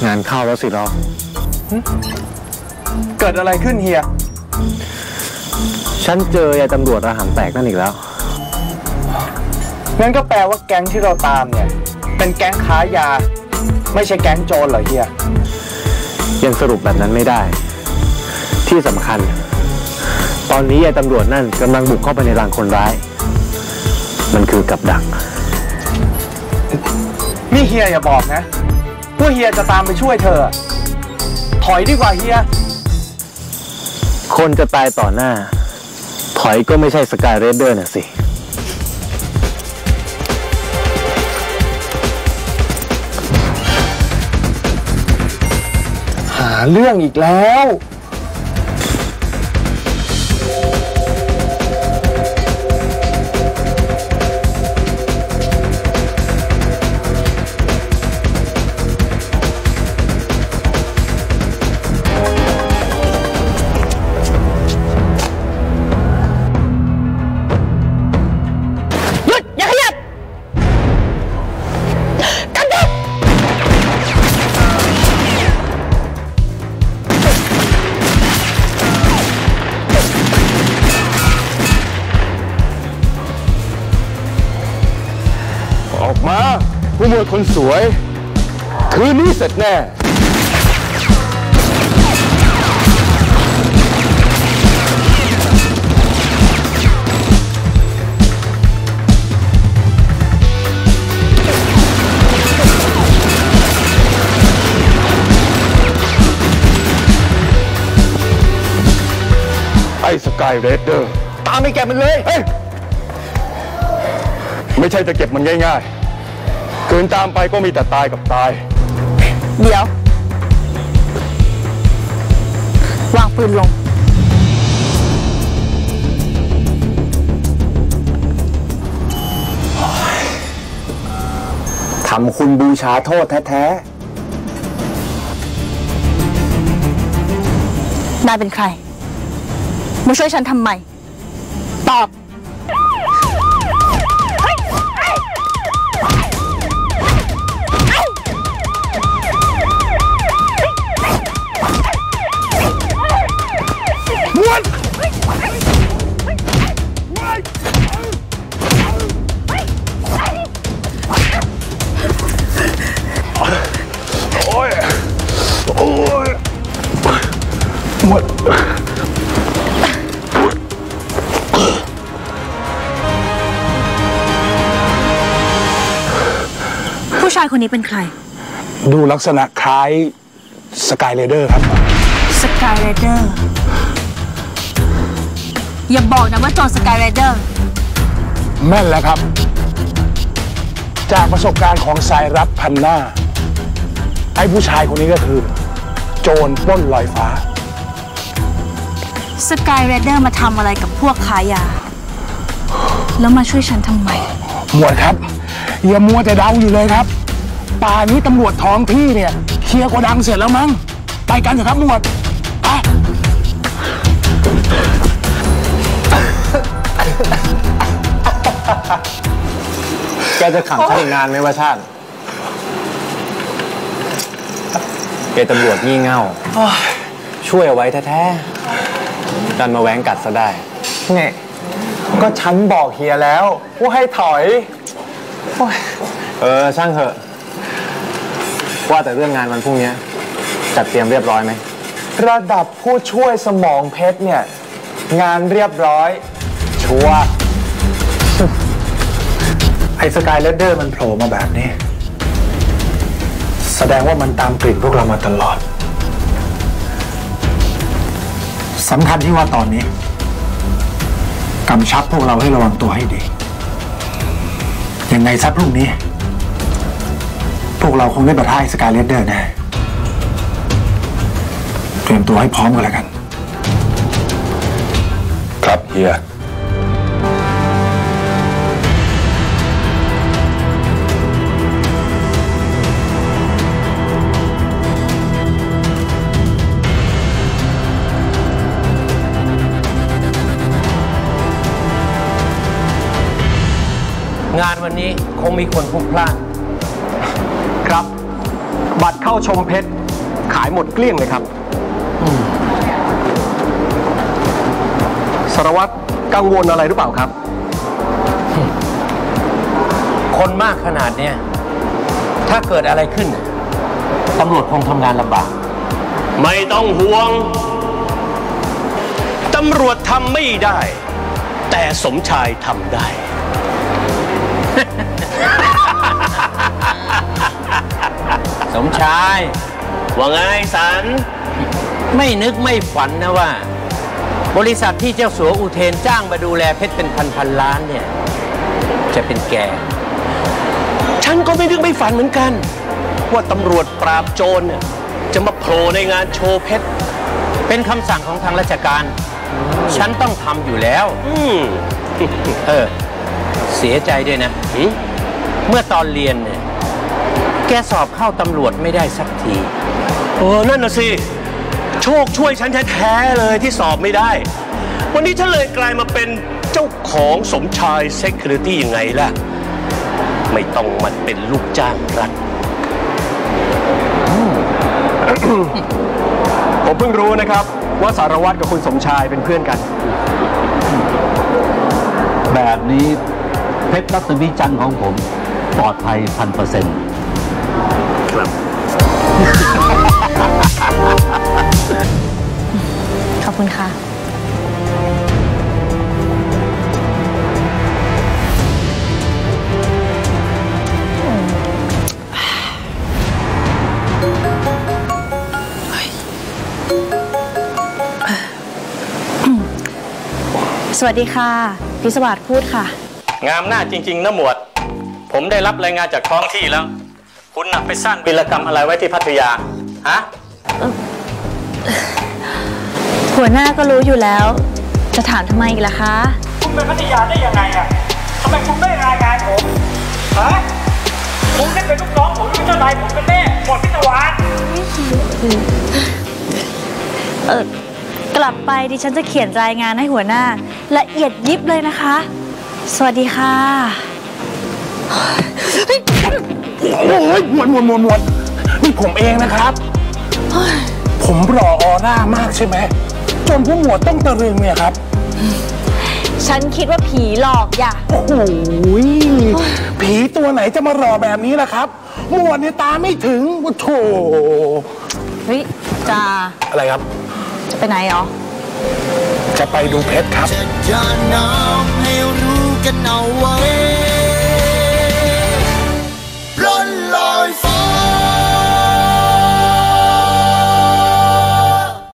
งานเข้าแล้วสิเราเกิดอะไรขึ้นเฮียฉันเจอยายตำรวจระหำแตกนั่นอีกแล้วงั้นก็แปลว่าแก๊งที่เราตามเนี่ยเป็นแก๊งค้ายาไม่ใช่แก๊งโจรเหรอเฮียยังสรุปแบบนั้นไม่ได้ที่สำคัญตอนนี้ยายตำรวจนั่นกำลังบุกเข้าไปในรังคนร้ายมันคือกับดักนี่เฮียอย่าบอกนะว่าเฮียจะตามไปช่วยเธอถอยดีกว่าเฮียคนจะตายต่อหน้าถอยก็ไม่ใช่สกายเรดเดอร์น่ะสิหาเรื่องอีกแล้วออกมาผู้หมวดคนสวยคืนนี้เสร็จแน่ไอ้สกายเรดเดอร์ตามไปแกมันเลยไม่ใช่จะเก็บมันง่ายๆคืนตามไปก็มีแต่ตายกับตายเดี๋ยววางปืนลงทำคุณบูชาโทษแท้ๆนายเป็นใครมาช่วยฉันทำไมตอบผู้ชายคนนี้เป็นใครดูลักษณะคล้ายสกายเรดเดอร์ครับสกายเรดเดอร์อย่าบอกนะว่าโจรสกายเรดเดอร์แม่นแล้วครับจากประสบการณ์ของสายรับพันหน้าไอ้ผู้ชายคนนี้ก็คือโจรปล้นลอยฟ้าสกายเรดเดอร์มาทำอะไรกับพวกค้ายาแล้วมาช่วยฉันทำไมหมวดครับอย่ามัวแต่เดาอยู่เลยครับป่านี้ตำรวจท้องที่เนี่ยเคลียร์โกดังเสร็จแล้วมั้งไปกันเถอะครับหมวดแกจะขังฉันอีกนานไหมวะชาติแกตำรวจงี่เง่าช่วยเอาไว้แท้ๆดันมาแหวงกัดซะได้เนี่ยก็ฉันบอกเฮียแล้วว่าให้ถอยช่างเถอะว่าแต่เรื่องงานวันพรุ่งนี้จัดเตรียมเรียบร้อยไหมระดับผู้ช่วยสมองเพชรเนี่ยงานเรียบร้อยชัวร์ไอ้สกายเรดเดอร์มันโผล่มาแบบนี้แสดงว่ามันตามกลิ่นพวกเรามาตลอดสำคัญที่ว่าตอนนี้กำชับพวกเราให้ระวังตัวให้ดียังไงซักพรุ่งนี้พวกเราคงได้ปะทะไอ้สกายเรดเดอร์แน่เตรียมตัวให้พร้อมกันแล้วกันครับเฮียงานวันนี้คงมีคนพลุกพล่านครับบัตรเข้าชมเพชรขายหมดเกลี้ยงเลยครับสารวัตรกังวลอะไรหรือเปล่าครับคนมากขนาดเนี้ยถ้าเกิดอะไรขึ้นตำรวจคงทำงานลำบากไม่ต้องห่วงตำรวจทำไม่ได้ แต่สมชายทำได้สมชายว่าไงสันไม่นึกไม่ฝันนะว่าบริษัทที่เจ้าสัวอุเทนจ้างมาดูแลเพชรเป็นพันล้านเนี่ยจะเป็นแกฉันก็ไม่นึกไม่ฝันเหมือนกันว่าตำรวจปราบโจรเนี่ยจะมาโผล่ในงานโชว์เพชรเป็นคำสั่งของทางราชการฉันต้องทำอยู่แล้วเสียใจด้วยนะเมื่อตอนเรียนเนี่ยแกสอบเข้าตำรวจไม่ได้สักทีนั่นน่ะสิโชคช่วยฉันแท้ๆเลยที่สอบไม่ได้วันนี้ฉันเลยกลายมาเป็นเจ้าของสมชาย Security ยังไงล่ะไม่ต้องมาเป็นลูกจ้างรัฐผมเพิ่งรู้นะครับว่าสารวัตรกับคุณสมชายเป็นเพื่อนกันแบบนี้เพชรรัตนจันทร์ของผมปลอดภัย1,000% ครับขอบคุณค่ะสวัสดีค่ะพิศวาสพูดค่ะงามหน้าจริงๆนะหมวดผมได้รับรายงานจากท้องที่แล้วคุณน่ะไปสร้างวีรกรรมอะไรไว้ที่พัทยาฮะหัวหน้าก็รู้อยู่แล้วจะถามทำไมอีกล่ะคะคุณไปพัทยาได้ยังไงอ่ะทำไมคุณไม่รายงานผมฮะผมได้เป็นลูกน้องผมเป็นเจ้านายผมเป็นแม่หมวดพิศวาสกลับไปดิฉันจะเขียนรายงานให้หัวหน้าละเอียดยิบเลยนะคะสวัสดีค่ะโอ้ยหมวดนี่ผมเองนะครับผมหล่อออร่ามากใช่ไหมจนผู้หมวดต้องตะลึงเนี่ยครับฉันคิดว่าผีหลอกอย่าโอ้โหผีตัวไหนจะมาหล่อแบบนี้ล่ะครับหมวดเนี่ยตาไม่ถึงโอ้โหเฮ้ยจ้าอะไรครับจะไปไหนหรอจะไปดูเพชรครับจะอย่าน้ำให้รู้กันเอาไว้